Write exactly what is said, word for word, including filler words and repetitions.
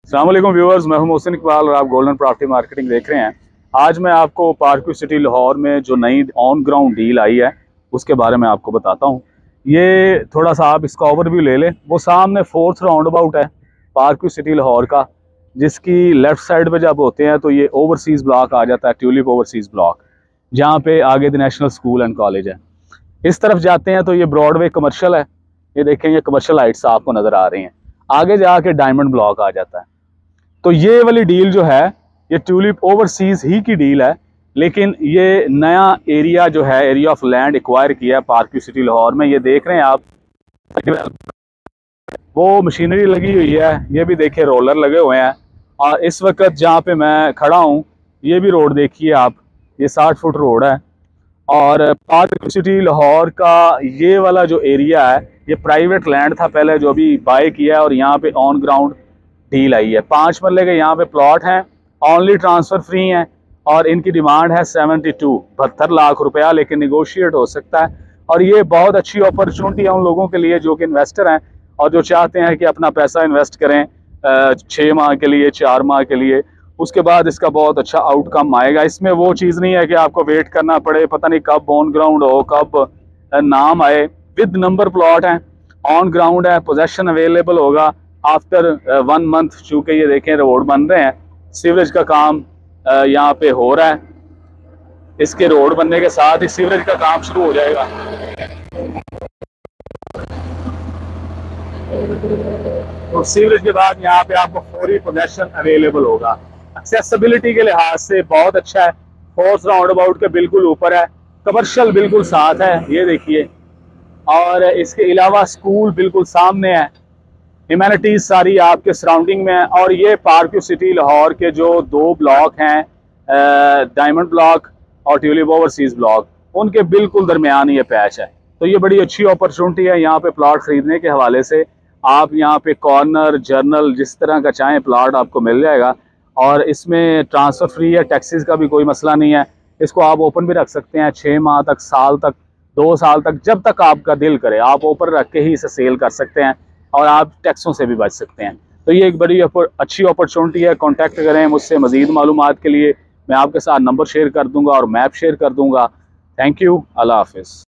अस्सलाम वालेकुम व्यूअर्स, मैं हूं मोहसिन इकबाल और आप गोल्डन प्रॉपर्टी मार्केटिंग देख रहे हैं। आज मैं आपको पार्क व्यू सिटी लाहौर में जो नई ऑन ग्राउंड डील आई है उसके बारे में आपको बताता हूं। ये थोड़ा सा आप इसका ओवरव्यू ले लें। वो सामने फोर्थ राउंड अबाउट है पार्क व्यू सिटी लाहौर का, जिसकी लेफ्ट साइड पे जब होते हैं तो ये ओवरसीज़ ब्लॉक आ जाता है, ट्यूलिप ओवरसीज़ ब्लॉक, जहाँ पे आगे the national school and college है। इस तरफ जाते हैं तो ये ब्रॉडवे कमर्शियल है। ये देखें, ये कमर्शियल हाइट्स आपको नज़र आ रही हैं। आगे जाके डायमंड ब्लॉक आ जाता है। तो ये वाली डील जो है ये ट्यूलिप ओवरसीज़ ही की डील है, लेकिन ये नया एरिया जो है, एरिया ऑफ लैंड एक्वायर किया है पार्क व्यू सिटी लाहौर में। ये देख रहे हैं आप, वो मशीनरी लगी हुई है, ये भी देखे रोलर लगे हुए हैं। और इस वक्त जहाँ पे मैं खड़ा हूँ ये भी रोड देखिए आप, ये साठ फुट रोड है। और पार्क व्यू सिटी लाहौर का ये वाला जो एरिया है ये प्राइवेट लैंड था पहले, जो अभी बाय किया है, और यहाँ पे ऑन ग्राउंड डील आई है। पाँच मरले के यहाँ पे प्लॉट हैं, ऑनली ट्रांसफ़र फ्री हैं, और इनकी डिमांड है सेवेंटी टू बहत्तर लाख रुपया, लेकिन निगोशिएट हो सकता है। और ये बहुत अच्छी अपॉर्चुनिटी है उन लोगों के लिए जो कि इन्वेस्टर हैं और जो चाहते हैं कि अपना पैसा इन्वेस्ट करें छः माह के लिए, चार माह के लिए, उसके बाद इसका बहुत अच्छा आउटकम आएगा। इसमें वो चीज़ नहीं है कि आपको वेट करना पड़े, पता नहीं कब ऑन ग्राउंड हो, कब नाम आए। विद नंबर प्लॉट हैं, ऑन ग्राउंड है, पोजेसन अवेलेबल होगा आफ्टर वन मंथ। चूँकि ये देखें रोड बन रहे हैं, सीवरेज का काम uh, यहाँ पे हो रहा है। इसके रोड बनने के साथ ही सीवरेज का काम शुरू हो जाएगा। तो सीवरेज के बाद यहाँ पे आपको फौरी पोजेसन अवेलेबल होगा। एक्सेसिबिलिटी के लिहाज से बहुत अच्छा है। फोर्थ राउंड अबाउट के बिल्कुल ऊपर है, कमर्शियल बिल्कुल साथ है, ये देखिए। और इसके अलावा स्कूल बिल्कुल सामने है, ह्यूमैनिटीज सारी आपके सराउंडिंग में है। और ये पार्क व्यू सिटी लाहौर के जो दो ब्लॉक हैं, डायमंड ब्लॉक और ट्यूलिप ओवरसीज़ ब्लॉक, उनके बिल्कुल दरमियान ये पैच है। तो ये बड़ी अच्छी अपॉर्चुनिटी है यहाँ पे प्लॉट खरीदने के हवाले से। आप यहाँ पे कॉर्नर, जर्नल, जिस तरह का चाहें प्लॉट आपको मिल जाएगा। और इसमें ट्रांसफ़र फ्री है, टैक्सेस का भी कोई मसला नहीं है। इसको आप ओपन भी रख सकते हैं छः माह तक, साल तक, दो साल तक, जब तक आपका दिल करे आप ओपन रख के ही इसे सेल कर सकते हैं और आप टैक्सों से भी बच सकते हैं। तो ये एक बड़ी अच्छी अपॉर्चुनिटी है। कांटेक्ट करें मुझसे मज़ीद मालूमात के लिए। मैं आपके साथ नंबर शेयर कर दूंगा और मैप शेयर कर दूंगा। थैंक यू, अल्लाह हाफिज़।